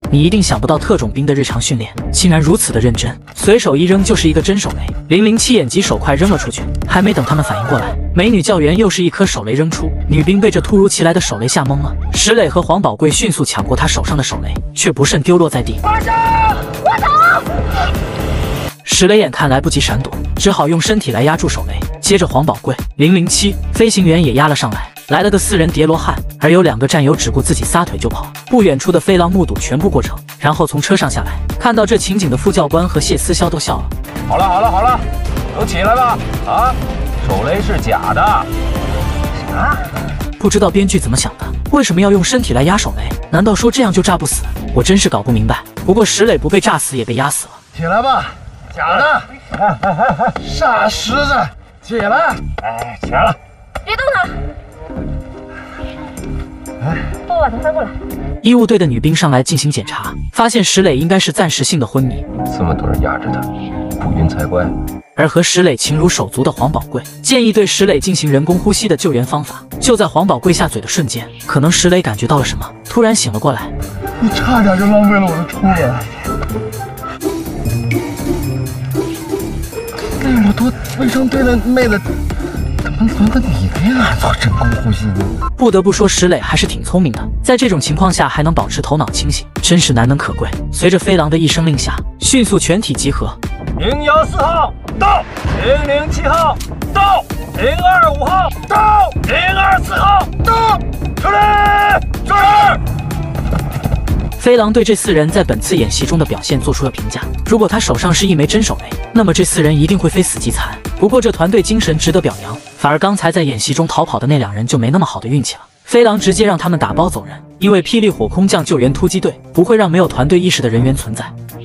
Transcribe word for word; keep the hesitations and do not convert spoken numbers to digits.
你一定想不到特种兵的日常训练竟然如此的认真，随手一扔就是一个真手雷。零零七眼疾手快扔了出去，还没等他们反应过来，美女教员又是一颗手雷扔出，女兵被这突如其来的手雷吓懵了。石磊和黄宝贵迅速抢过他手上的手雷，却不慎丢落在地。 发射！我走！ 石磊眼看来不及闪躲，只好用身体来压住手雷。接着黄宝贵、零零七飞行员也压了上来，来了个四人叠罗汉，而有两个战友只顾自己撒腿就跑。不远处的飞狼目睹全部过程，然后从车上下来，看到这情景的副教官和谢思潇都笑了。 好了好了好了，都起来吧！啊，手雷是假的。啥？ 不知道编剧怎么想的，为什么要用身体来压手雷？难道说这样就炸不死？我真是搞不明白。不过石磊不被炸死也被压死了。 起来吧，假的！哎哎哎哎，傻石子，起来！ 哎，起来了。 别动他！哎，帮我把他翻过来。 医务队的女兵上来进行检查，发现石磊应该是暂时性的昏迷， 这么多人压着他，不晕才怪。 而和石磊情如手足的黄宝贵建议对石磊进行人工呼吸的救援方法。就在黄宝贵下嘴的瞬间，可能石磊感觉到了什么，突然醒了过来。 你差点就浪费了我的初吻。那么多卫生队的妹子，怎么轮到你这样做人工呼吸呢？ 不得不说，石磊还是挺聪明的，在这种情况下还能保持头脑清醒，真是难能可贵。随着飞狼的一声令下，迅速全体集合。 零幺四号到，零零七号到，零二五号到，零二四号到，出来，注意！ 飞狼对这四人在本次演习中的表现做出了评价。如果他手上是一枚真手雷，那么这四人一定会非死即残。不过这团队精神值得表扬，反而刚才在演习中逃跑的那两人就没那么好的运气了。飞狼直接让他们打包走人，因为霹雳火空降救援突击队不会让没有团队意识的人员存在。